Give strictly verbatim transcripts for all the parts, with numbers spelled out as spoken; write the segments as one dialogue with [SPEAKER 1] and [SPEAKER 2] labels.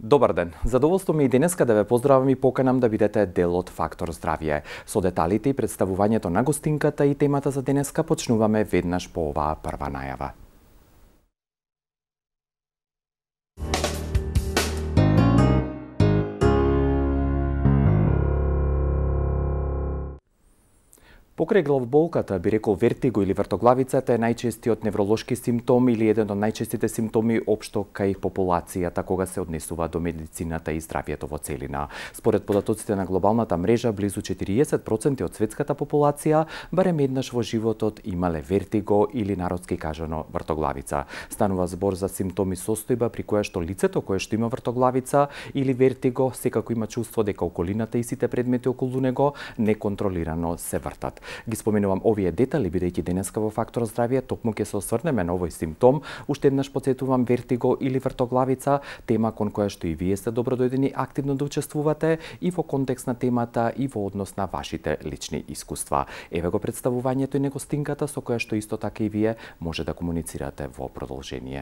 [SPEAKER 1] Добар ден. Задоволство ми е и денеска да ве поздравам и поканам да бидете дел од Фактор здравје. Со деталите и представувањето на гостинката и темата за денеска почнуваме веднаш по оваа прва најава. Покрај главоболката, би рекол вертиго или вртоглавицата е најчестиот невролошки симптом или еден од најчестите симптоми општо кај популацијата кога се однесува до медицината и здравјето во целина. Според податоците на глобалната мрежа, близу четириесет проценти од светската популација барем еднаш во животот имале вертиго или народски кажано вртоглавица. Станува збор за симптоми состојба при која што лицето кое што има вртоглавица или вертиго секако има чувство дека околината и сите предмети околу него неконтролирано се вртат. Ги споменувам овие детали бидејќи денеска во Фактор здравје токму ќе се осврнеме на овој симптом. Уште еднаш потсетувам вертиго или вртоглавица, тема кон која што и вие сте добродојдени активно да учествувате и во контекст на темата и во однос на вашите лични искуства. Еве го представувањето и негостинката со која што исто така и вие може да комуницирате во продолжение.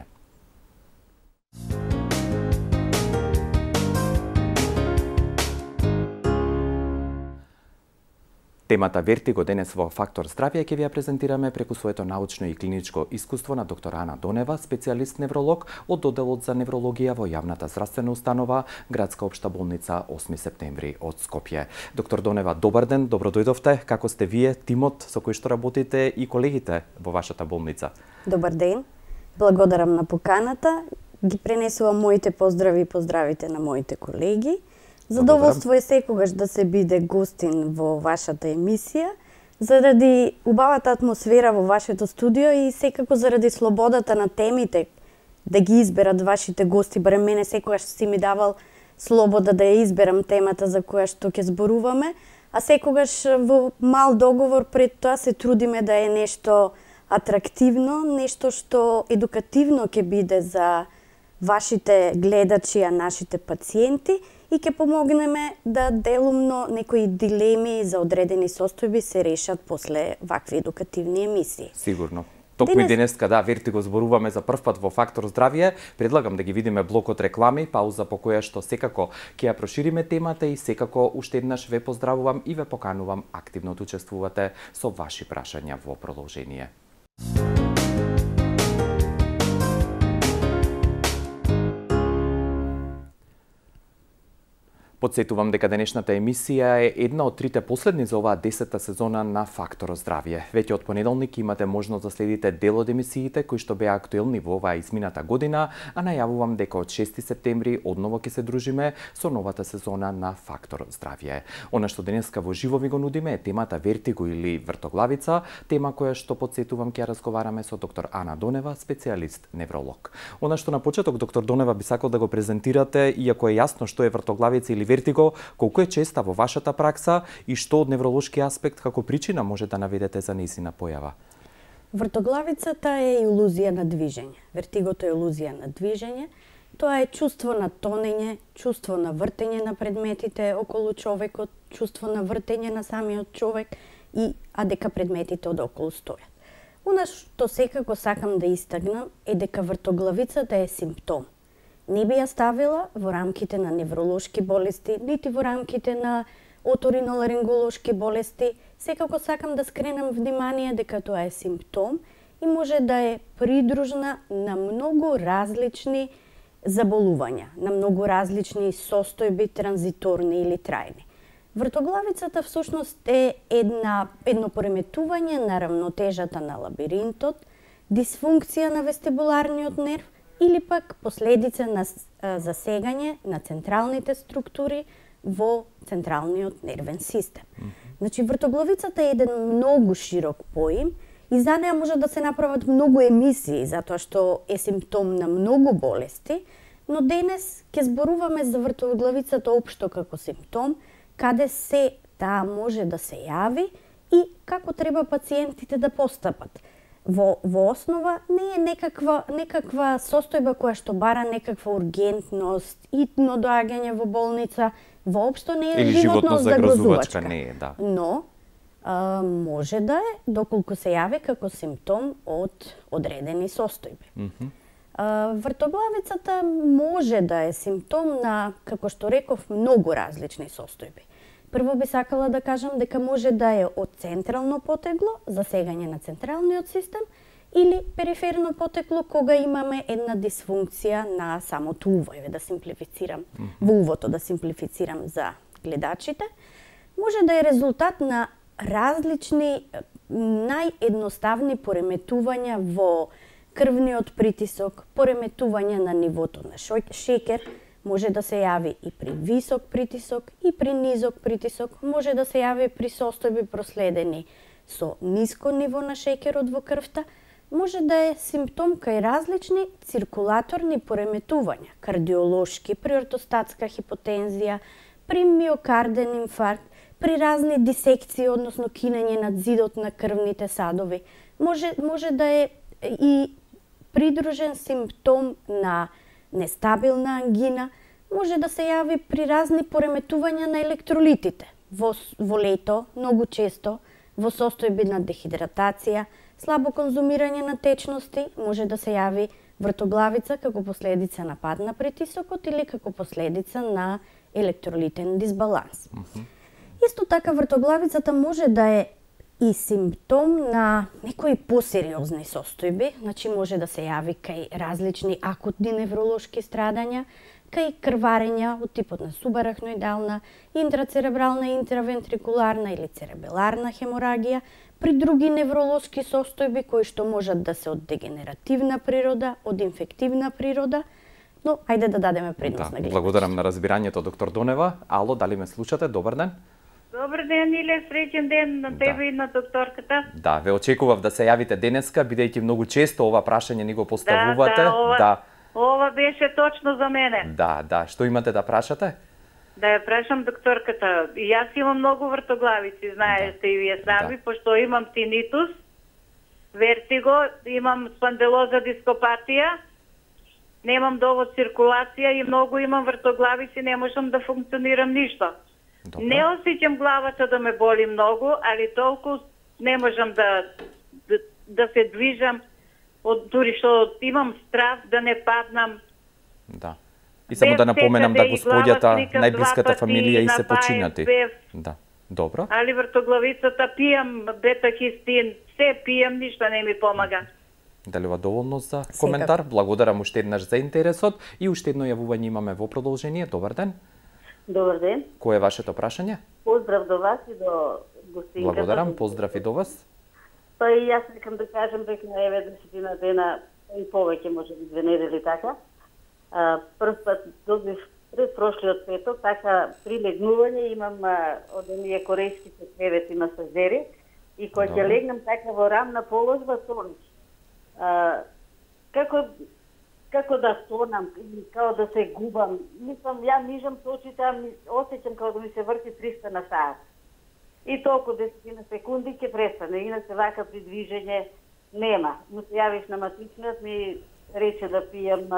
[SPEAKER 1] Темата вертиго денес во Фактор здравје ќе ви ја презентираме преку своето научно и клиничко искуство на доктор Ана Донева, специјалист невролог од одделот за неврологија во јавната здравствена установа Градска општа болница осми септември од Скопје. Доктор Донева, добар ден, добро дојдовте. Како сте вие, тимот со кој што работите и колегите во вашата болница?
[SPEAKER 2] Добар ден. Благодарам на поканата. Ги пренесувам моите поздрави и поздравите на моите колеги. Задоволство е секогаш да се биде гостин во вашата емисија, заради убавата атмосфера во вашето студио и секако заради слободата на темите да ги изберат вашите гости. Барем мене секогаш си ми давал слобода да ја изберам темата за која што ќе зборуваме, а секогаш во мал договор пред тоа се трудиме да е нешто атрактивно, нешто што едукативно ќе биде за вашите гледачи, а нашите пациенти, и ќе помогнеме да делумно некои дилеми за одредени состојби се решат после вакви едукативни емисии.
[SPEAKER 1] Сигурно. Токму Денес... и денеска, да, вертиго зборуваме за прв пат во Фактор здравје. Предлагам да ги видиме блокот реклами, пауза по која што секако ќе ја прошириме темата и секако уште еднаш ве поздравувам и ве поканувам активно да учествувате со ваши прашања во продолжение. Подсетувам дека денешната емисија е една од трите последни за оваа десета сезона на Фактор здравје. Веќе од понеделник имате можност да следите дел од емисиите кои што беа актуелни во оваа измината година, а најавувам дека од шести септември одново ќе се дружиме со новата сезона на Фактор здравје. Она што денеска во живо ви го нудиме е темата вертиго или вртоглавица, тема која што подсетувам ќе разговараме со доктор Ана Донева, специјалист невролог. Она што на почеток доктор Донева би сакал да го презентирате, иако е јасно што е вртоглавица или вертиго, колку е честа во вашата пракса и што од невролошки аспект како причина може да наведете за нејзина појава?
[SPEAKER 2] Вртоглавицата е илузија на движење. Вертигото е илузија на движење. Тоа е чувство на тонење, чувство на вртење на предметите околу човекот, чувство на вртење на самиот човек и а дека предметите одоколу стојат. Она што секако сакам да истакнам е дека вртоглавицата е симптом. Не би ја ставила во рамките на невролошки болести, нити во рамките на оториноларинголошки болести. Секако сакам да скренам внимание дека тоа е симптом и може да е придружна на многу различни заболувања, на многу различни состојби, транзиторни или трајни. Вртоглавицата всушност е една, едно пореметување на равнотежата на лабиринтот, дисфункција на вестибуларниот нерв, или пак последица на засегање на централните структури во централниот нервен систем. Mm -hmm. Значи, вртоглавицата е еден многу широк поим и за неа може да се направат многу емисии, затоа што е симптом на многу болести, но денес ќе зборуваме за вртоглавицата општо како симптом, каде се таа може да се јави и како треба пациентите да постапат. Во, во основа не е некаква, некаква состојба која што бара некаква ургентност, итно доаѓање во болница, воопшто не е животно загрозувачка.
[SPEAKER 1] Не е, да.
[SPEAKER 2] Но а, може да е, доколку се јави како симптом од одредени состојби. Mm -hmm. Вртоглавицата може да е симптом на, како што реков, многу различни состојби. Прво би сакала да кажам дека може да е од централно потегло, засегање на централниот систем, или периферно потекло кога имаме една дисфункција на самото уво. Еве да симплифицирам, mm -hmm. во увото да симплифицирам за гледачите. Може да е резултат на различни наједноставни пореметувања во крвниот притисок, пореметување на нивото на шекер, може да се јави и при висок притисок и при низок притисок, може да се јави при состојби проследени со ниско ниво на шекерот во крвта, може да е симптом кај различни циркулаторни пореметувања, кардиолошки, при ортостатска хипотензија, при миокарден инфаркт, при разни дисекции, односно кинење над зидот на крвните садови. Може, може да е и придружен симптом на нестабилна ангина, може да се јави при разни пореметувања на електролитите. Во, во лето, многу често, во состојби на дехидратација, слабо конзумирање на течности, може да се јави вртоглавица како последица на пад на притисокот или како последица на електролитен дисбаланс. Mm -hmm. Исто така вртоглавицата може да е и симптом на некои посериозни состојби, значи може да се јави кај различни акутни невролошки страдања, кај крварења од типот на субарахноидална, интрацеребрална, интравентрикуларна или церебеларна хеморагија, при други невролошки состојби кои што можат да се од дегенеративна природа, од инфективна природа, но ајде да дадеме предност
[SPEAKER 1] да,
[SPEAKER 2] на гледачите.
[SPEAKER 1] Благодарам на разбирањето, доктор Донева. Ало, дали ме слушате? Добар ден.
[SPEAKER 3] Добар ден, Иле, среќен ден на тебе да. и на докторката.
[SPEAKER 1] Да, ве очекував да се јавите денеска, бидејќи многу често ова прашање ни го поставувате.
[SPEAKER 3] Да, да, ова,
[SPEAKER 1] да.
[SPEAKER 3] ова беше точно за мене.
[SPEAKER 1] Да, да, што имате да прашате?
[SPEAKER 3] Да ја прашам докторката. И јас имам многу вртоглавици, знаете да. и вие сами, да. пошто имам тинитус, вертиго, имам спанделоза дископатија, немам довод циркулација и многу имам вртоглавици, не можам да функционирам ништо. Добре. Не осеќам главата да ме боли многу, али толку не можам да, да, да се движам, од, дури што имам страх да не паднам.
[SPEAKER 1] Да. И само да напоменам да господјата, најблиската фамилија и се починати.
[SPEAKER 3] Бев.
[SPEAKER 1] Да. Добро.
[SPEAKER 3] Али вртоглавицата пијам бета-хистин, се пијам, ништо не ми помага.
[SPEAKER 1] Дали ова доволно за коментар? Благодарам уште еднаш за интересот и уште едно јавување имаме во продолжение. Добар ден.
[SPEAKER 4] Добар ден.
[SPEAKER 1] Кој е вашето прашање?
[SPEAKER 4] Поздрав до вас и до гостинката.
[SPEAKER 1] Благодарам, поздрав и до вас.
[SPEAKER 4] Па и јас сакам да кажам дека на еве десетина дена и повеќе, може би две недели така. А, прв пат добив пред прошлиот петок, така при легнување имам а, од оние корејските кревети масажери и кога ќе легнам така во рамна положба тонич. А, како како да стонам, као да се губам. Мислам, ја мижам со очите, а осеќам како да ми се врти триста на саат. И толку десетина секунди ќе престане. Инаку вака при движење нема. Но се јавив на матичниот, ми рече да пијам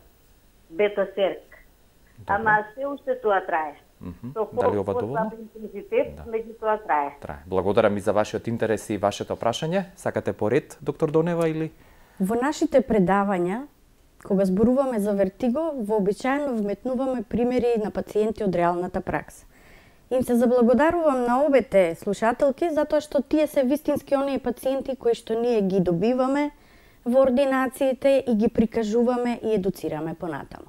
[SPEAKER 4] бета-серк. Ама се уште тоа трае.
[SPEAKER 1] Mm -hmm. Дали ова доволно?
[SPEAKER 4] Интензитет, да. Меѓутоа трае.
[SPEAKER 1] Трае. Благодарам и за вашиот интерес и вашето прашање. Сакате поред, доктор Донева, или?
[SPEAKER 2] Во нашите предавања, кога зборуваме за вертиго, вообичаено вметнуваме примери на пациенти од реалната пракса. Им се заблагодарувам на обете слушателки, затоа што тие се вистински оние пациенти кои што ние ги добиваме во ординациите и ги прикажуваме и едуцираме понатаму.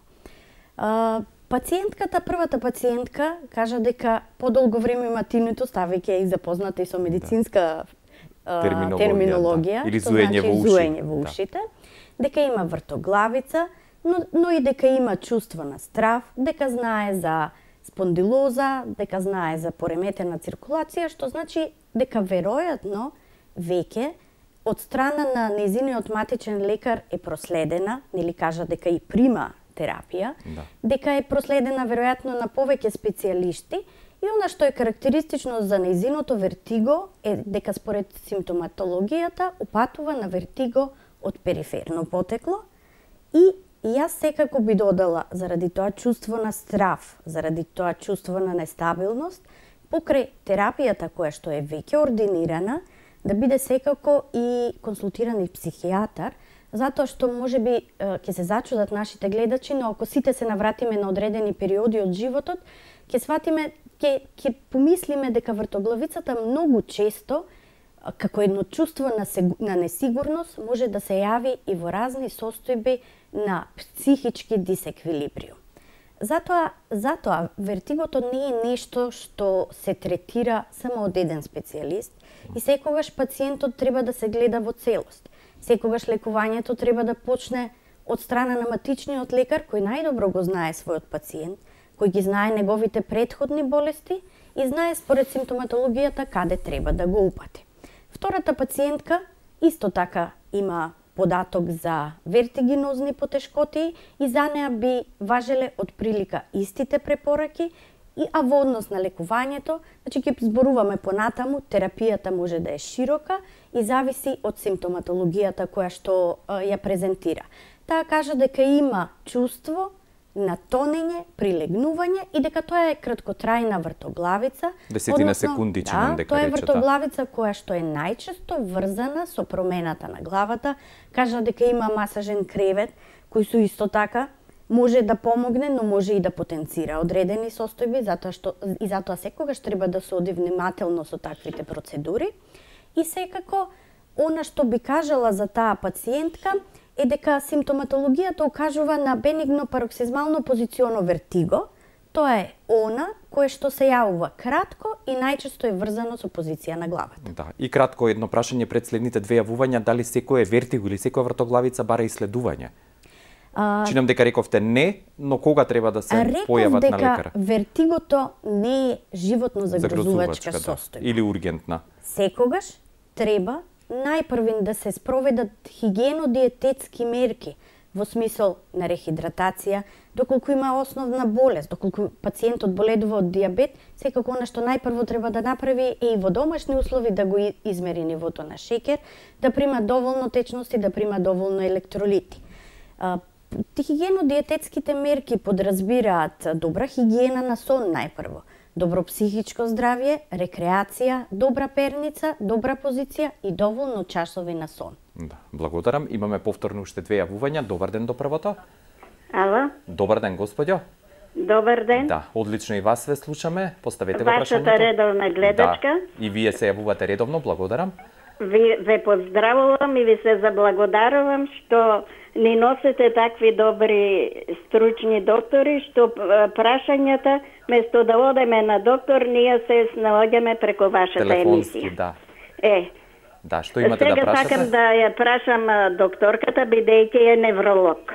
[SPEAKER 2] А, пациентката, првата пациентка, кажа дека подолго време има тинитус, ставајќи и запозната и со медицинска да. терминологија, терминологија
[SPEAKER 1] да. или зуење
[SPEAKER 2] значи,
[SPEAKER 1] во уши.
[SPEAKER 2] Зуење во ушите. Да. Дека има вртоглавица, но, но и дека има чувство на страв, дека знае за спондилоза, дека знае за пореметена циркулација, што значи дека веројатно веќе од страна на нејзиниот матичен лекар е проследена, нели кажа дека и прима терапија, да. дека е проследена веројатно на повеќе специјалисти и она што е карактеристично за нејзиното вертиго е дека според симптоматологијата упатува на вертиго од периферно потекло и јас секако би додала заради тоа чувство на страв, заради тоа чувство на нестабилност, покрај терапијата која што е веќе ординирана, да биде секако и консултиран и психијатар, затоа што можеби ќе се зачудат нашите гледачи, но ако сите се навратиме на одредени периоди од животот, ќе сватиме, ќе ќе помислиме дека вртоглавицата многу често како едно чувство на, сегу, на несигурност може да се јави и во разни состојби на психички дисеквилибриум. Затоа, затоа вертигото не е нешто што се третира само од еден специјалист и секогаш пациентот треба да се гледа во целост. Секогаш лекувањето треба да почне од страна на матичниот лекар кој најдобро го знае својот пациент, кој ги знае неговите претходни болести и знае според симптоматологијата каде треба да го упати. Втората пациентка исто така има податок за вертигинозни потешкоти и за неа би важеле од прилика истите препораки, и а во однос на лекувањето, значи ќе зборуваме понатаму, терапијата може да е широка и зависи од симптоматологијата која што а, ја презентира. Таа кажа дека има чувство на тонење, прилегнување и дека тоа е краткотрајна вртоглавица.
[SPEAKER 1] Десетина секунди, чинам
[SPEAKER 2] да,
[SPEAKER 1] дека
[SPEAKER 2] тоа е
[SPEAKER 1] речета.
[SPEAKER 2] вртоглавица која што е најчесто врзана со промената на главата. Кажа дека има масажен кревет, кој со исто така може да помогне, но може и да потенцира одредени состојби, затоа што и затоа секогаш треба да се оди внимателно со таквите процедури. И секако, она што би кажала за таа пациентка е дека симптоматологијата укажува на бенигно пароксизмално позиционо вертиго. Тоа е она кое што се јавува кратко и најчесто е врзано со позиција на главата.
[SPEAKER 1] Да, и кратко едно прашање пред следните две јавувања, дали секој е вертиго или секоја вртоглавица бара исследување? А... Чинам дека рековте не, но кога треба да се појават на лекар?
[SPEAKER 2] Реков дека вертигото не е животно загрозувачка
[SPEAKER 1] да.
[SPEAKER 2] состојба.
[SPEAKER 1] Или ургентна.
[SPEAKER 2] Секогаш треба најпрвин да се спроведат хигиено-диететски мерки во смисол на рехидратација, доколку има основна болест, доколку пациентот боледува од диабет, секако она што најпрво треба да направи е и во домашни услови да го измери нивото на шеќер, да прима доволно течности, да прима доволно електролити. Хигиено-диететските мерки подразбираат добра хигиена на сон најпрво, добро психичко здравје, рекреација, добра перница, добра позиција и доволно часови на сон.
[SPEAKER 1] Да, благодарам. Имаме повторно уште две јавувања. Добар ден до првото.
[SPEAKER 4] Ало?
[SPEAKER 1] Добар ден, господјо.
[SPEAKER 4] Добар ден.
[SPEAKER 1] Да, одлично и вас ве слушаме. Поставете го прашањето.
[SPEAKER 4] Вашата редовна гледачка.
[SPEAKER 1] Да, и вие се јавувате редовно, благодарам.
[SPEAKER 4] Ви, ве поздравувам и ви се заблагодарувам што ни носите такви добри стручни доктори, што прашањата, место да одеме на доктор, ние се снаоѓаме преко вашата
[SPEAKER 1] телефонски,
[SPEAKER 4] емисија.
[SPEAKER 1] да.
[SPEAKER 4] Е.
[SPEAKER 1] Да, што имате да прашате?
[SPEAKER 4] Сега сакам да ја прашам докторката, бидејќи е невролог.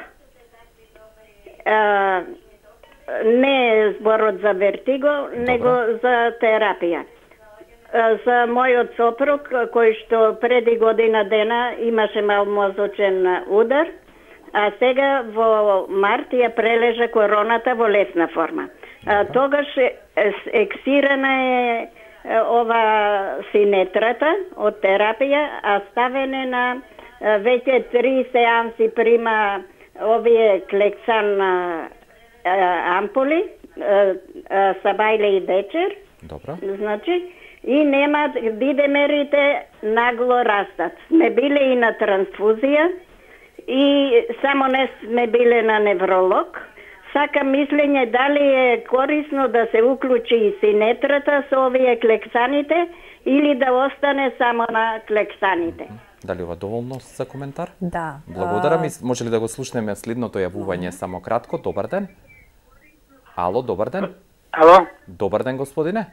[SPEAKER 4] А, не е зборот за вертиго, добро, него за терапија. За мојот сопруг, кој што преди година дена имаше мал мозочен удар, а сега во март ја прележа короната во лесна форма. А, тогаш ексирана е ова синетрата од терапија, а ставене на веќе три сеанси прима овие клексан ампули, сабајле и вечер.
[SPEAKER 1] Добро.
[SPEAKER 4] Значи, и нема, бидемерите нагло растат. Сме биле и на трансфузија, и само не сме биле на невролог. Сакам мислење дали е корисно да се уклучи и синетрата со овие клексаните или да остане само на клексаните.
[SPEAKER 1] Дали ова доволно за коментар?
[SPEAKER 2] Да.
[SPEAKER 1] Благодарам. А... Може ли да го слушнеме следното јавување само кратко? Добар ден. Ало, добар ден.
[SPEAKER 5] Ало.
[SPEAKER 1] Добар ден, господине.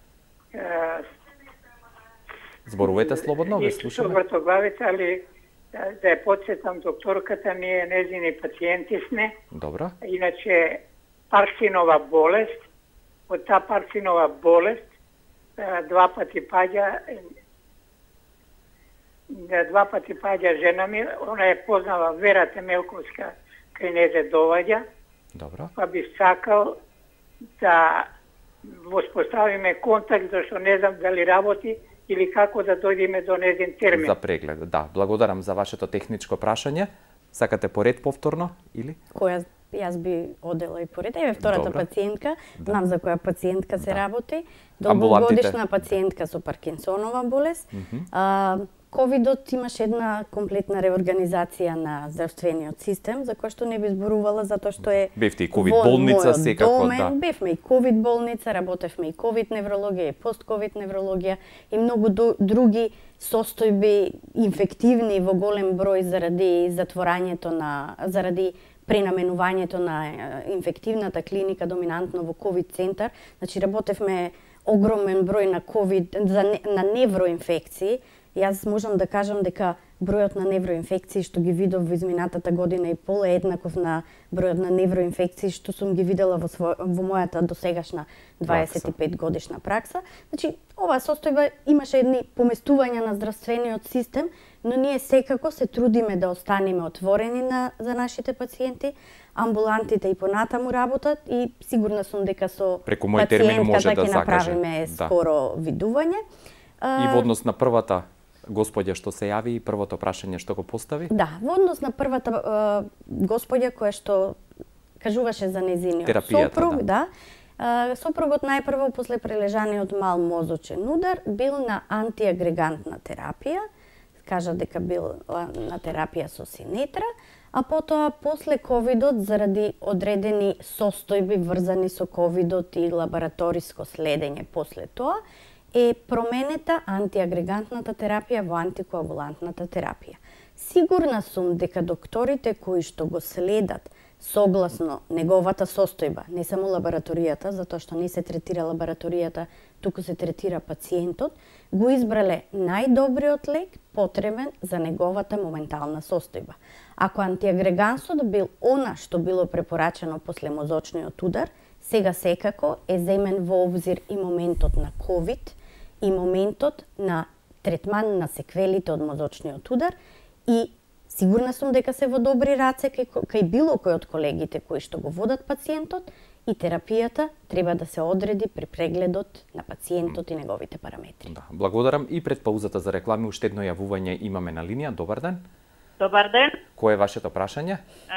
[SPEAKER 1] Зборувате слободно, ве слушаме.
[SPEAKER 5] Исто вртоглавица, али да, да ја подсетам докторката, ние незини пациенти сме.
[SPEAKER 1] Добро.
[SPEAKER 5] Иначе Паркинова болест, од таа Паркинова болест два пати паѓа два пати паѓа жена ми, она е познава Вера Темелковска, кај незе доаѓа.
[SPEAKER 1] Добро.
[SPEAKER 5] Па би сакал да воспоставиме контакт, зашто не знам дали работи или како да дојдеме до незин термин.
[SPEAKER 1] За преглед, да. Благодарам за вашето техничко прашање. Сакате поред повторно или?
[SPEAKER 2] Која јас би одела и поред. Еве втората
[SPEAKER 1] Добро.
[SPEAKER 2] пациентка,
[SPEAKER 1] Да.
[SPEAKER 2] знам за која пациентка се
[SPEAKER 1] Да.
[SPEAKER 2] работи.
[SPEAKER 1] Амбулантите.
[SPEAKER 2] Долгогодишна пациентка со Паркинсонова болест.
[SPEAKER 1] Mm -hmm.
[SPEAKER 2] а, ковидот имаше една комплетна реорганизација на здравствениот систем, за кој што не би зборувала, затоа што е
[SPEAKER 1] бевте и ковид болница секако,
[SPEAKER 2] домен,
[SPEAKER 1] да.
[SPEAKER 2] Бевме и ковид болница, работевме и ковид неврологија, и постковид неврологија и многу други состојби инфективни во голем број заради затворањето на заради пренаменувањето на инфективната клиника доминантно во ковид центар. Значи работевме огромен број на ковид за на невроинфекции. Јас можам да кажам дека бројот на невроинфекции што ги видов во изминатата година и пол е еднаков на бројот на невроинфекции што сум ги видела во, сво... во мојата досегашна дваесет и пет годишна пракса. Значи, оваа состојба имаше едни поместувања на здравствениот систем, но ние секако се трудиме да останеме отворени на, за нашите пациенти. Амбулантите и понатаму работат и сигурна сум дека со
[SPEAKER 1] преку мој термин може да
[SPEAKER 2] ќе направиме
[SPEAKER 1] да.
[SPEAKER 2] скоро видување.
[SPEAKER 1] И во однос на првата господја што се јави и првото прашање што го постави?
[SPEAKER 2] Да, во однос на првата uh, господја која што кажуваше за незиниот сопруг, да. да сопругот најпрво после прележаниот мал мозочен удар бил на антиагрегантна терапија, кажа дека бил на терапија со синетра, а потоа после ковидот заради одредени состојби врзани со ковидот и лабораториско следење после тоа, е променета антиагрегантната терапија во антикоагулантната терапија. Сигурна сум дека докторите кои што го следат согласно неговата состојба, не само лабораторијата, затоа што не се третира лабораторијата, туку се третира пациентот, го избрале најдобриот лек потребен за неговата моментална состојба. Ако антиагрегансот бил она што било препорачено после мозочниот удар, сега секако е земен во обзир и моментот на ковид, и моментот на третман на секвелите од мозочниот удар и сигурна сум дека се во добри раце кај, кај било кој од колегите кои што го водат пациентот и терапијата треба да се одреди при прегледот на пациентот и неговите параметри.
[SPEAKER 1] Да, благодарам и пред паузата за реклами уште едно јавување имаме на линија. Добар ден.
[SPEAKER 3] Добар ден.
[SPEAKER 1] Кој е вашето прашање?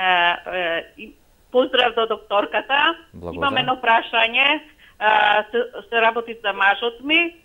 [SPEAKER 3] Е, е, поздрав до докторката.
[SPEAKER 1] Благодарам.
[SPEAKER 3] Имам едно прашање. Се, се работи за мажот ми.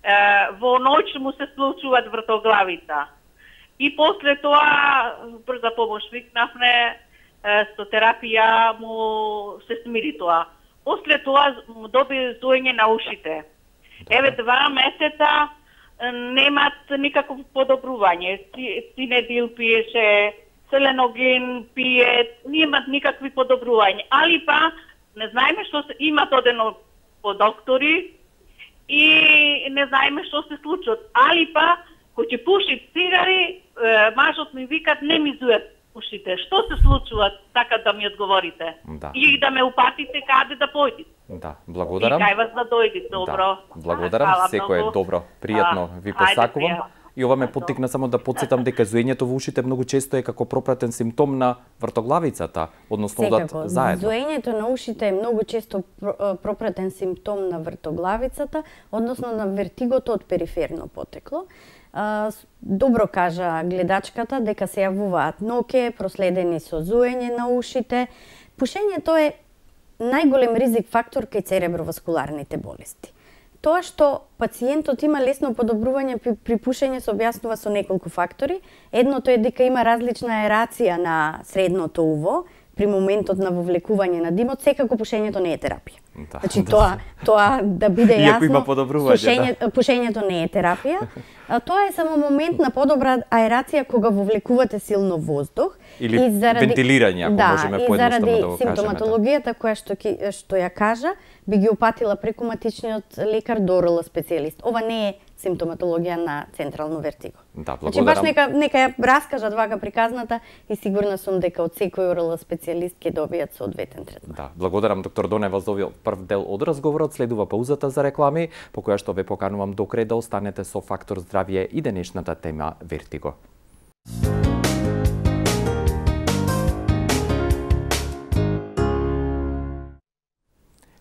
[SPEAKER 3] Во ноќ му се случуваат вртоглавица. И после тоа брза помош викнавме, со терапија му се смири тоа. После тоа му доби зуење на ушите. Еве два месеца немат никакво подобрување. Цинедил пиеше, селеноген пие, немат никакви подобрувања. Али па не знаеме што се имат одено по доктори и не знаеме што се случува. Али па кој ќе пуши цигари, мажот ми викат не ми зујат ушите. Што се случува, така да ми одговорите?
[SPEAKER 1] Да. И
[SPEAKER 3] да ме упатите каде да појдите.
[SPEAKER 1] Да, благодарам.
[SPEAKER 3] И кај вас да дојдите, добро.
[SPEAKER 1] Да, благодарам, секој е добро, пријатно ви посакувам. И ова ме поттикна само да подсетам дека зуењето во ушите многу често е како пропратен симптом на вртоглавицата, односно одат заедно.
[SPEAKER 2] Зуењето на ушите е многу често пропратен симптом на вртоглавицата, односно на вертигото од периферно потекло. Добро кажа гледачката дека се јавуваат ноќе, проследени со зуење на ушите. Пушењето е најголем ризик фактор кај цереброваскуларните болести. Тоа што пациентот има лесно подобрување при, при пушење се објаснува со неколку фактори. Едното е дека има различна аерација на средното уво при моментот на вовлекување на димот, секако пушењето не е терапија.
[SPEAKER 1] Да,
[SPEAKER 2] значи
[SPEAKER 1] да.
[SPEAKER 2] тоа тоа да биде јасно.
[SPEAKER 1] Иако има подобрување,
[SPEAKER 2] пушење, да. Пушењето не е терапија. А тоа е само момент на подобра аерација кога вовлекувате силно воздух
[SPEAKER 1] или и заради вентилирање, ако
[SPEAKER 2] да,
[SPEAKER 1] можеме поедноставно да го кажеме.
[SPEAKER 2] Да, и заради симптоматологијата која што што ја кажа, би ги упатила преку матичниот лекар до ор ел специјалист. Ова не е симптоматологија на централно вертиго.
[SPEAKER 1] Да,
[SPEAKER 2] значи баш нека нека ја раскажат вака приказната и сигурна сум дека од секој ор ел специјалист ќе добијат соодветен третман.
[SPEAKER 1] Да, благодарам доктор Донева за овој прв дел од разговорот. Следува паузата за реклами, по која што ве поканувам до крај да останете со Фактор здравје и денешната тема вертиго.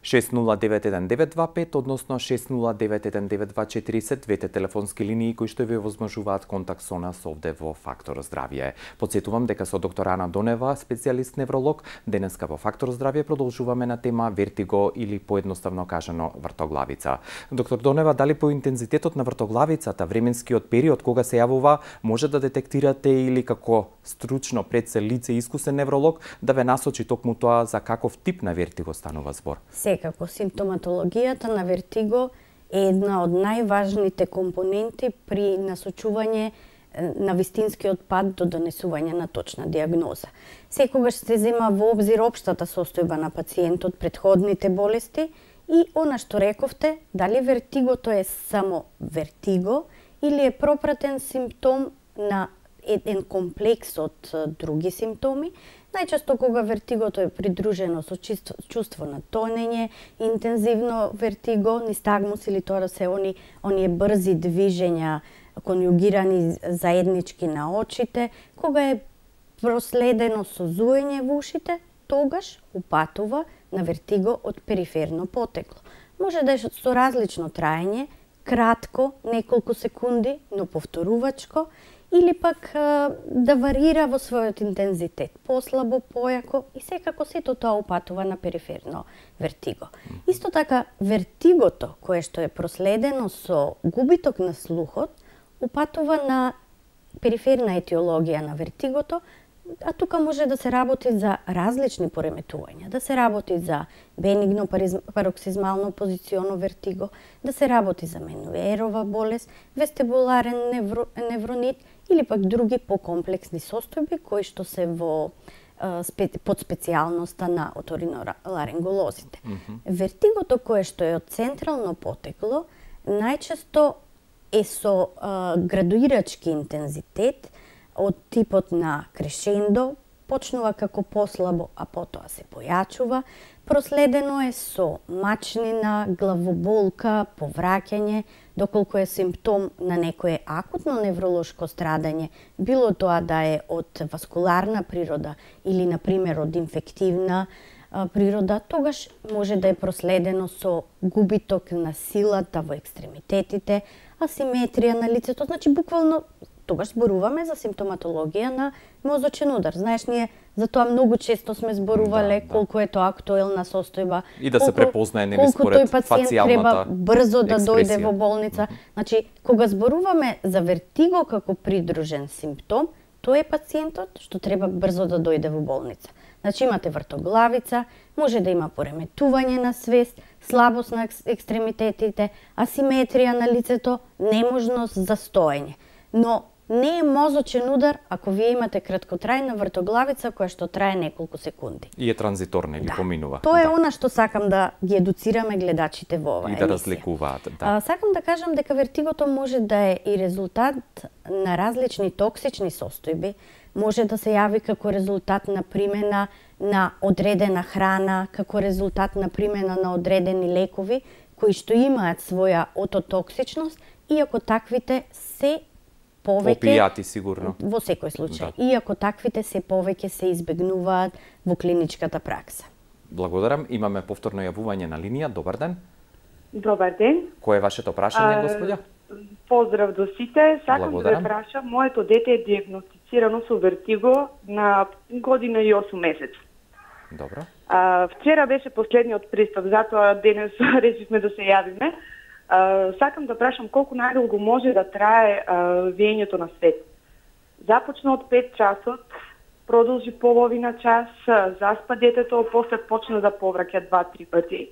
[SPEAKER 1] шест нула девет еден девет два пет, односно шест нула девет еден девет два четириесет, двете телефонски линии кои што ви возможуваат контакт со нас овде во Фактор Здравје. Подсетувам дека со доктор Ана Донева, специјалист невролог, денеска во Фактор Здравје продолжуваме на тема вертиго или поедноставно кажано вртоглавица. Доктор Донева, дали по интензитетот на вртоглавицата, временскиот период кога се јавува, може да детектирате или како стручно пред се лице искусен невролог да ве насочи токму тоа за каков тип на вертиго станува збор?
[SPEAKER 2] Секако, симптоматологијата на вертиго е една од најважните компоненти при насочување на вистинскиот пат до донесување на точна диагноза. Секогаш се зема во обзир општата состојба на пациентот, претходните болести и она што рековте, дали вертигото е само вертиго или е пропратен симптом на еден комплекс од други симптоми. Најчесто кога вертигото е придружено со чувство на тонење, интензивно вертиго, нистагмус или тоа се они оние брзи движења конјугирани заеднички на очите, кога е проследено со зуење во ушите, тогаш упатува на вертиго од периферно потекло. Може да е со различно траење, кратко, неколку секунди, но повторувачко, или пак да варира во својот интензитет, послабо, појако и секако сето тоа упатува на периферно вертиго. Исто така, вертигото, кое што е проследено со губиток на слухот, упатува на периферна етиологија на вертигото, а тука може да се работи за различни пореметувања, да се работи за бенигно пароксизмално позиционо вертиго, да се работи за Менуерова болест, вестибуларен невро, невронит или пак други покомплексни состојби кои што се во под специјалноста на оториноларинголозите. Mm -hmm. Вертигото кое што е од централно потекло најчесто е со а, градуирачки интензитет од типот на крешендо, почнува како послабо, а потоа се појачува, проследено е со мачнина, главоболка, повраќање, доколку е симптом на некое акутно невролошко страдање, било тоа да е од васкуларна природа или, на пример, од инфективна а, природа, тогаш може да е проследено со губиток на силата во екстремитетите, асиметрија на лицето, значи буквално тогаш зборуваме за симптоматологија на мозочен удар. Знаеш, ние за тоа многу често сме зборувале да, да. колку е тоа актуелна состојба.
[SPEAKER 1] И да колку, се препознае нели според
[SPEAKER 2] фацијалната колку тој пациент треба брзо да
[SPEAKER 1] експресија.
[SPEAKER 2] дојде во болница. Mm -hmm. Значи, кога зборуваме за вертиго како придружен симптом, тој е пациентот што треба брзо да дојде во болница. Значи, имате вртоглавица, може да има пореметување на свест, слабост на екстремитетите, асиметрија на лицето, неможност за стоење. Но не е мозочен удар ако вие имате краткотрајна вртоглавица која што трае неколку секунди.
[SPEAKER 1] И е транзиторна или да. поминува.
[SPEAKER 2] Тоа е
[SPEAKER 1] да.
[SPEAKER 2] она што сакам да ги едуцираме гледачите во оваа
[SPEAKER 1] емисија. И да
[SPEAKER 2] емисија.
[SPEAKER 1] разликуваат. Да.
[SPEAKER 2] А, сакам да кажам дека вертигото може да е и резултат на различни токсични состојби, може да се јави како резултат на примена на одредена храна, како резултат на примена на одредени лекови кои што имаат своја ототоксичност, иако таквите се повеќе
[SPEAKER 1] опијати сигурно.
[SPEAKER 2] Во секој случај.
[SPEAKER 1] Да.
[SPEAKER 2] Иако таквите се повеќе се избегнуваат во клиничката пракса.
[SPEAKER 1] Благодарам. Имаме повторно јавување на линија. Добар ден.
[SPEAKER 6] Добар ден.
[SPEAKER 1] Кој е вашето прашање, господја?
[SPEAKER 6] Поздрав до сите. Сакам
[SPEAKER 1] Благодарам.
[SPEAKER 6] да ве прашам, моето дете е диагностицирано со вертиго на година и осум месеци.
[SPEAKER 1] Добро.
[SPEAKER 6] А, вчера беше последниот пристап, затоа денес решивме да се јавиме. Uh, сакам да прашам колку најдолго може да трае uh, веењето на свет. Започна од пет часот, продолжи половина час, uh, заспа детето, после почна да повраќа два-три пати.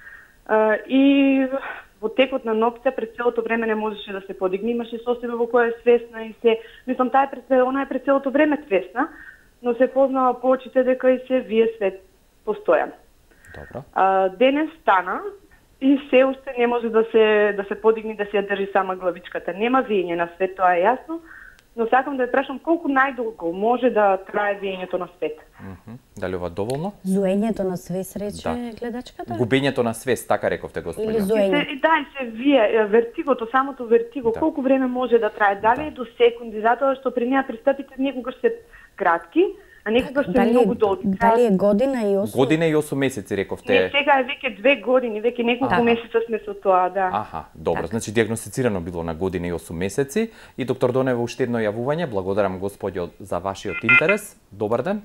[SPEAKER 6] Uh, и во текот на ноќта пред целото време не можеше да се подигне, имаше состојба во која е свесна и се, мислам, таа е пред, она е пред целото време свесна, но се познава по очите дека и се вие свет постојан.
[SPEAKER 1] Добро.
[SPEAKER 6] Uh, денес стана и се уште не може да се да се подигне, да се ја држи сама главичката. Нема вење на свет, тоа е јасно, но сакам да ја прашам колку најдолго може да трае вењето на свет.
[SPEAKER 1] Mm -hmm. Дали ова доволно?
[SPEAKER 2] Зуењето на свест, рече
[SPEAKER 1] да.
[SPEAKER 2] гледачката?
[SPEAKER 1] Губењето на свест, така рековте, господине.
[SPEAKER 2] Или зуење?
[SPEAKER 6] И, се, да, и се вие, вертигото, самото вертиго, да. колку време може да трае? Дали да. е до секунди, затоа што при неа пристапите некогаш се кратки, а а некогаш се
[SPEAKER 2] Дали,
[SPEAKER 6] многу долги.
[SPEAKER 2] дали е година и осум?
[SPEAKER 1] Година и осум месеци рековте.
[SPEAKER 6] Не, сега е веќе две години, веќе неколку
[SPEAKER 1] Аха.
[SPEAKER 6] месеца сме со тоа, да.
[SPEAKER 1] Аха, добро.
[SPEAKER 2] Так.
[SPEAKER 1] Значи диагностицирано било на година и осум месеци. И доктор Донева, уште едно јавување. Благодарам господјо за вашиот интерес. Добар ден.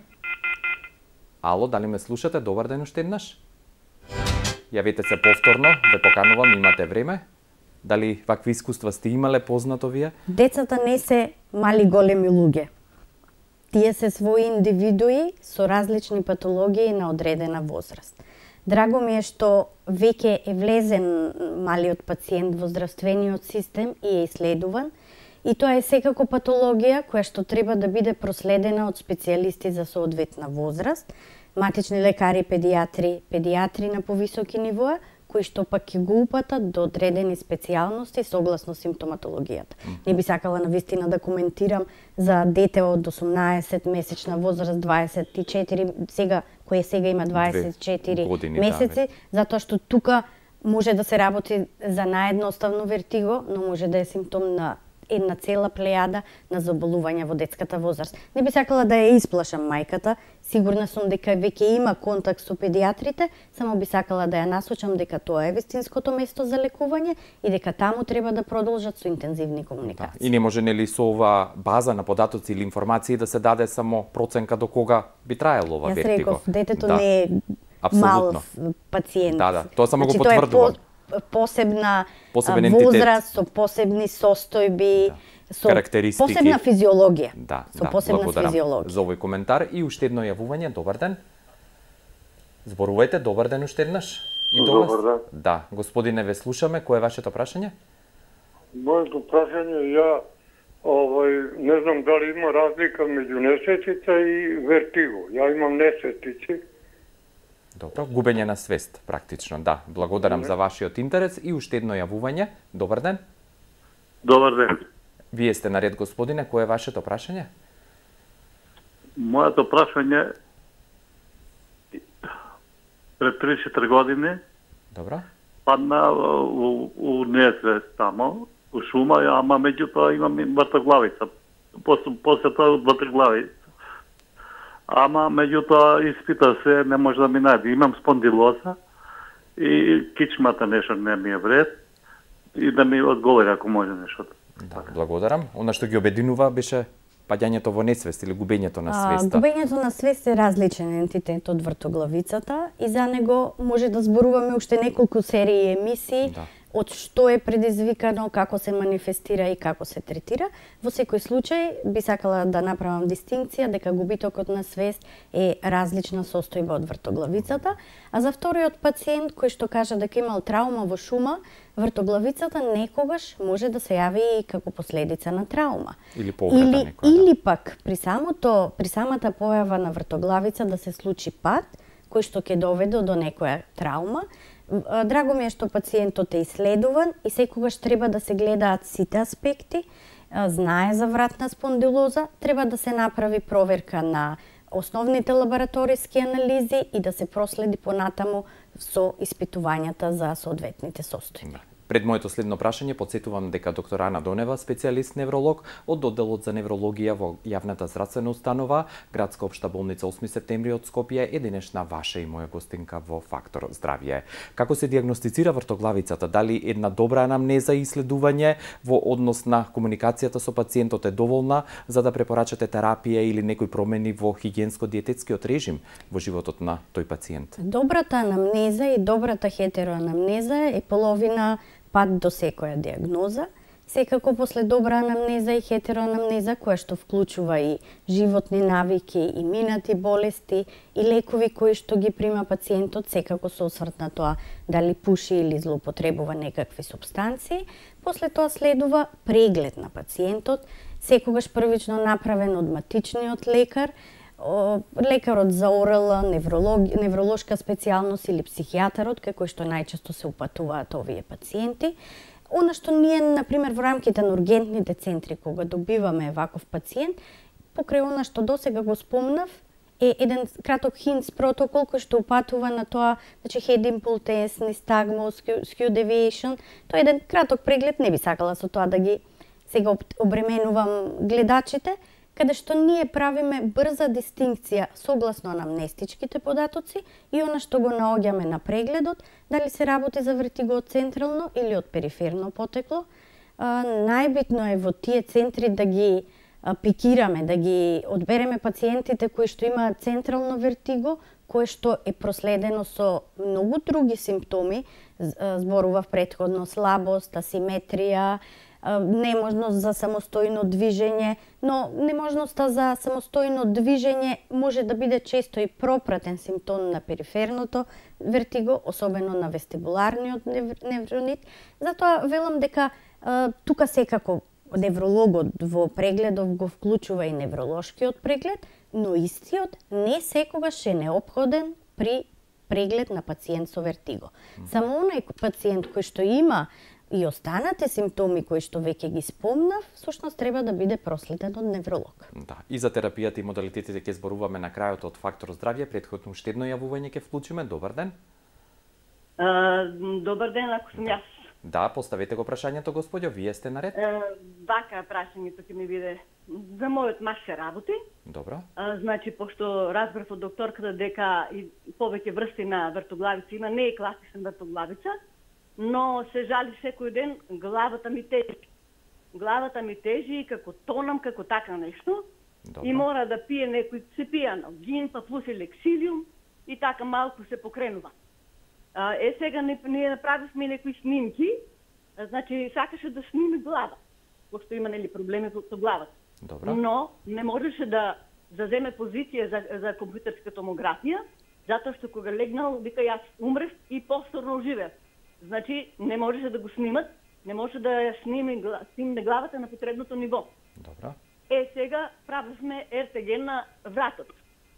[SPEAKER 1] Ало, дали ме слушате? Добар ден уште еднаш. Јавете се повторно, ве поканувам, имате време. Дали вакви искуства сте имале, познато вие?
[SPEAKER 2] Децата не се мали големи луѓе. Тие се своји индивидуи со различни патологии на одредена возраст. Драго ми е што веќе е влезен малиот пациент во здравствениот систем и е исследуван, и тоа е секако патологија која што треба да биде проследена од специјалисти за соодветна возраст, матични лекари, педиатри, педиатри на повисоки нивоа, кои што пак ќе го упатат до одредени специјалности согласно симптоматологијата. Mm. Не би сакала на вистина да коментирам за дете од осумнаесет месечна возраст, дваесет и четири, сега кој сега има дваесет и четири
[SPEAKER 1] години,
[SPEAKER 2] месеци, да, затоа што тука може да се работи за наедноставно вертиго, но може да е симптом на една цела плејада на заболувања во детската возраст. Не би сакала да ја исплашам мајката, сигурна сум дека веќе има контакт со педиатрите, само би сакала да ја насочам дека тоа е вистинското место за лекување и дека таму треба да продолжат со интензивни комуникации.
[SPEAKER 1] Да. И не може нели со ова база на податоци или информации да се даде само проценка до кога би траело ова
[SPEAKER 2] Јас
[SPEAKER 1] вертиго?
[SPEAKER 2] реков, детето
[SPEAKER 1] да.
[SPEAKER 2] не е мал пациент.
[SPEAKER 1] Да, да, тоа само
[SPEAKER 2] значи,
[SPEAKER 1] го потврдувам.
[SPEAKER 2] Тоа е по, посебна
[SPEAKER 1] Посебен
[SPEAKER 2] а,
[SPEAKER 1] ентитет.
[SPEAKER 2] возраст, со посебни состојби,
[SPEAKER 1] Да.
[SPEAKER 2] со
[SPEAKER 1] Карактеристики.
[SPEAKER 2] посебна физиологија.
[SPEAKER 1] Да,
[SPEAKER 2] со
[SPEAKER 1] да,
[SPEAKER 2] посебна
[SPEAKER 1] благодарам
[SPEAKER 2] физиологија.
[SPEAKER 1] за овој коментар. И уште едно јавување, добар ден. Зборувајте, добар ден уште еднаш. И до вас.
[SPEAKER 7] Добар ден.
[SPEAKER 1] Да, господине, ве слушаме. Кое е вашето прашање?
[SPEAKER 7] Моето прашање, ја овој, не знам дали има разлика меѓу несетица и вертиго. Ја имам несетици.
[SPEAKER 1] Добро, губење на свест, практично, да. Благодарам за вашиот интерес и уште едно јавување. Добар ден.
[SPEAKER 8] Добар ден.
[SPEAKER 1] Вие сте наред, господине, кое е вашето прашање?
[SPEAKER 8] Моето прашање пред тридесет и четири години
[SPEAKER 1] Добро.
[SPEAKER 8] падна у, у несвест тамо, у шума, ама меѓутоа имам и вртоглавица. После, после тоа вртоглавица. Ама меѓутоа испита се, не може да ми најде. Имам спондилоза и кичмата нешто не ми е вред и да ми одговори ако може нешто.
[SPEAKER 1] Да, благодарам. Она што ги обединува беше паѓањето во несвест или губењето на свеста.
[SPEAKER 2] А, губењето на свест е различен ентитет од вртоглавицата и за него може да зборуваме уште неколку серии емисии,
[SPEAKER 1] Да.
[SPEAKER 2] од што е предизвикано, како се манифестира и како се третира. Во секој случај би сакала да направам дистинкција дека губитокот на свест е различна состојба од вртоглавицата, а за вториот пациент кој што кажа дека имал траума во шума, вртоглавицата некогаш може да се јави и како последица на траума.
[SPEAKER 1] Или повреда
[SPEAKER 2] или,
[SPEAKER 1] некоја, да.
[SPEAKER 2] или пак при самото при самата појава на вртоглавица да се случи пат кој што ќе доведе до некоја траума. Драго ми е што пациентот е исследуван и секогаш треба да се гледаат сите аспекти, знае за вратна спондилоза, треба да се направи проверка на основните лабораториски анализи и да се проследи понатаму со испитувањата за соодветните состојби.
[SPEAKER 1] Да. Пред моето следно прашање подсетувам дека доктор Ана Донева, специјалист невролог од одделот за неврологија во јавната здравствена установа, градска општа болница осми септември од Скопје, е денешна ваша и моја гостинка во Фактор здравје. Како се диагностицира вртоглавицата? Дали една добра анамнеза и исследување во однос на комуникацијата со пациентот е доволна за да препорачате терапија или некои промени во хигиенско-диететскиот режим во животот на тој пациент?
[SPEAKER 2] Добрата анамнеза и добрата хетероанамнеза е половина пат до секоја диагноза. Секако после добра анамнеза и хетероанамнеза, која што вклучува и животни навики, и минати болести, и лекови кои што ги прима пациентот, секако со осврт на тоа дали пуши или злоупотребува некакви супстанции. После тоа следува преглед на пациентот, секогаш првично направен од матичниот лекар, лекарот за ОРЛ, невролог, невролошка специјалност или психијатарот, кај кој што најчесто се упатуваат овие пациенти. Она што ние, например, во рамките на ургентните центри, кога добиваме ваков пациент, покрај она што досега го спомнав, е еден краток хинц протокол кој што упатува на тоа, значи head impulse test, nystagmus, skew deviation. Тоа е еден краток преглед, не би сакала со тоа да ги сега обременувам гледачите, каде што ние правиме брза дистинкција согласно анамнестичките податоци и она што го наоѓаме на прегледот, дали се работи за вертиго од централно или од периферно потекло. А, најбитно е во тие центри да ги а, пикираме, да ги одбереме пациентите кои што имаат централно вертиго, кое што е проследено со многу други симптоми, зборував претходно слабост, асиметрија, неможност за самостојно движење, но неможноста за самостојно движење може да биде често и пропратен симптом на периферното вертиго, особено на вестибуларниот невронит. Затоа велам дека тука секако неврологот во прегледов го вклучува и невролошкиот преглед, но истиот не секогаш е неопходен при преглед на пациент со вертиго. Само онај пациент кој што има и останате симптоми кои што веќе ги спомнав, всушност треба да биде проследен од невролог.
[SPEAKER 1] Да, и за терапијата и модалитетите ќе зборуваме на крајот од Фактор здравје. Претходно уште едно јавување ќе вклучиме. Добар ден.
[SPEAKER 9] А, добар ден, ако сум јас.
[SPEAKER 1] Да, поставете го прашањето, господјо, вие сте наред.
[SPEAKER 9] А, вака прашањето ќе ми биде за мојот маж се работи.
[SPEAKER 1] Добро.
[SPEAKER 9] А, значи, пошто разбрав од докторката дека и повеќе врсти на вртоглавица има, не е класична вртоглавица, но се жали секој ден, главата ми тежи. Главата ми тежи и како тонам, како така нешто. Добро. И мора да пие некој, се пие аналгин, па плюс елексилиум и така малку се покренува. А, е, сега не, ние направивме некои снимки, а, значи сакаше да сними глава, пошто има нели проблеми со главата.
[SPEAKER 1] Добро.
[SPEAKER 9] Но не можеше да заземе позиција за, за компјутерска томографија, затоа што кога легнал, вика јас умрев и повторно оживев. Значи не можеше да го снимат, не може да ја сними, снимне главата на потребното ниво.
[SPEAKER 1] Добро.
[SPEAKER 9] Е, сега правихме ер те ге на вратот.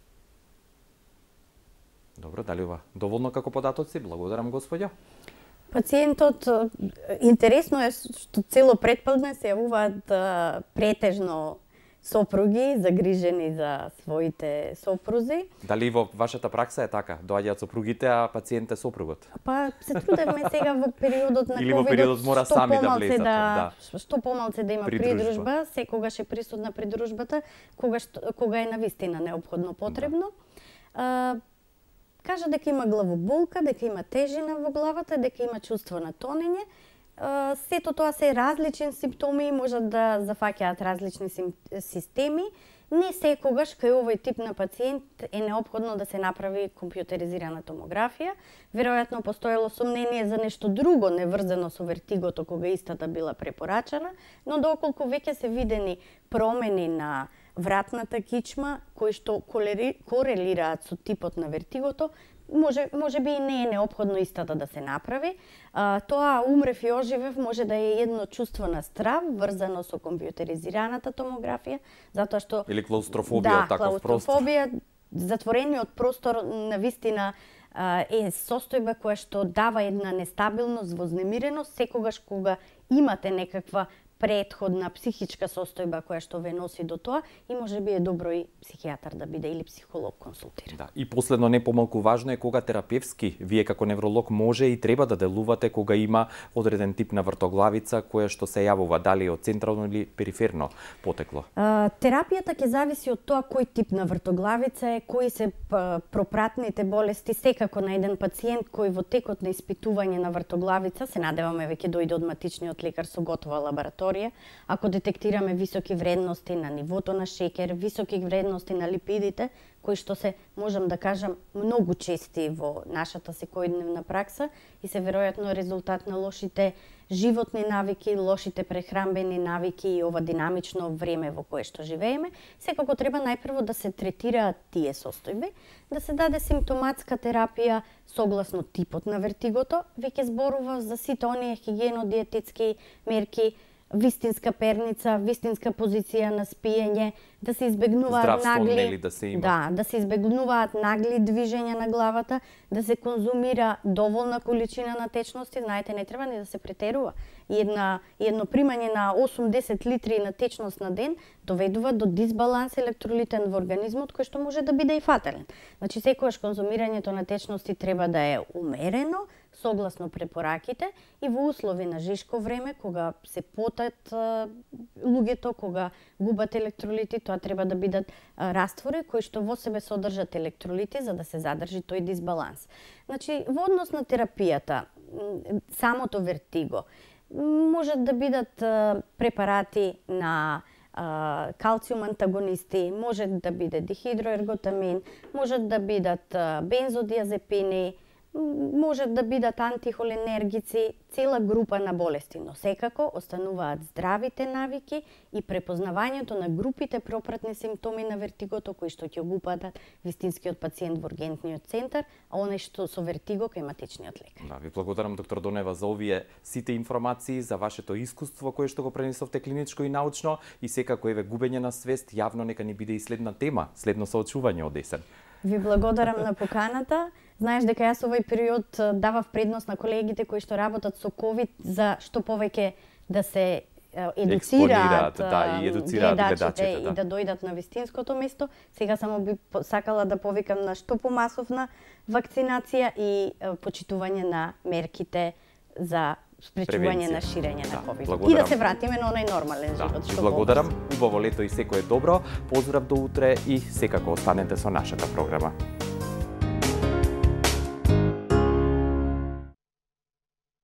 [SPEAKER 1] Добро, дали ова доволно како податоци? Благодарам, господјо.
[SPEAKER 2] Пациентот, интересно е што цело претпладне се јавуваат претежно сопруги, загрижени за своите сопрузи.
[SPEAKER 1] Дали во вашата пракса е така? Доаѓаат сопругите, а пациент е сопругот?
[SPEAKER 2] Па се трудевме сега во периодот на
[SPEAKER 1] Или во периодот мора сами да влезат,
[SPEAKER 2] да,
[SPEAKER 1] да.
[SPEAKER 2] Што помалце да има
[SPEAKER 1] придружба,
[SPEAKER 2] придружба, секогаш е присутна придружбата, кога кога е навистина неопходно потребно. Да. Кажа дека има главоболка, дека има тежина во главата, дека има чувство на тонење. Сето тоа се различни симптоми, можат да зафаќаат различни системи. Не секогаш кај овој тип на пациент е неопходно да се направи компјутеризирана томографија. Веројатно постоело сомнение за нешто друго неврзано со вертигото кога истата била препорачана, но доколку веќе се видени промени на вратната кичма кои што корелираат со типот на вертигото, може може би и не е неопходно истата да се направи. А, тоа умрев и оживев може да е едно чувство на страв врзано со компјутеризираната томографија, затоа што
[SPEAKER 1] или клаустрофобија,
[SPEAKER 2] да,
[SPEAKER 1] таков простор.
[SPEAKER 2] клаустрофобија, затворениот простор навистина е состојба која што дава една нестабилност, вознемиреност секогаш кога имате некаква претходна психичка состојба која што ве носи до тоа и може би е добро и психијатар да биде или психолог консултира.
[SPEAKER 1] Да, и последно не помалку важно е кога терапевски вие како невролог може и треба да делувате кога има одреден тип на вртоглавица која што се јавува дали од централно или периферно потекло.
[SPEAKER 2] А, терапијата ќе зависи од тоа кој тип на вртоглавица е, кои се пропратните болести. Секако на еден пациент кој во текот на испитување на вртоглавица, се надеваме веќе дојде од матичниот лекар со готова лабораторија, ако детектираме високи вредности на нивото на шеќер, високи вредности на липидите, кои што се, можам да кажам, многу чести во нашата секојдневна пракса и се веројатно резултат на лошите животни навики, лошите прехранбени навики и ова динамично време во кое што живееме, секако треба најпрво да се третираат тие состојби, да се даде симптоматска терапија согласно типот на вертигото, веќе зборува за сите оние хигиено-диететски мерки, вистинска перница, вистинска позиција на спиење, да се избегнуваат нагли,
[SPEAKER 1] нели, да се има.
[SPEAKER 2] Да, да се избегнуваат нагли движења на главата, да се конзумира доволна количина на течности, знаете, не треба ни да се претерува. Една едно примање на осум до десет литри на течност на ден доведува до дисбаланс електролитен во организмот кој што може да биде и фатален. Значи секогаш конзумирањето на течности треба да е умерено, согласно препораките и во услови на жешко време, кога се потат луѓето, кога губат електролити, тоа треба да бидат раствори кои што во себе содржат електролити за да се задржи тој дисбаланс. Значи, во однос на терапијата, самото вертиго, можат да бидат препарати на калциум антагонисти, може да биде дихидроерготамин, можат да бидат бензодиазепини, можат да бидат антихолинергици, цела група на болести, но секако остануваат здравите навики и препознавањето на групите пропратни симптоми на вертигото кои што ќе го упатат вистинскиот пациент во ургентниот центар, а оној што со вертиго кај матичниот лекар.
[SPEAKER 1] Да, ви благодарам доктор Донева за овие сите информации, за вашето искуство кое што го пренесовте клиничко и научно и секако еве губење на свест, јавно нека ни биде и следна тема, следно соочување од есен.
[SPEAKER 2] Ви благодарам на поканата. Знаеш дека јас овој период давав предност на колегите кои што работат со ковид за што повеќе да се едуцираат,
[SPEAKER 1] да, и едуцираат гледачите,
[SPEAKER 2] да. И да дојдат на вистинското место. Сега само би сакала да повикам на што помасовна вакцинација и почитување на мерките за спречување на ширење на ковид. Да, и да се вратиме на онај нормален
[SPEAKER 1] да,
[SPEAKER 2] живот.
[SPEAKER 1] Што благодарам, убаво лето и секое добро. Поздрав до утре и секако останете со нашата програма.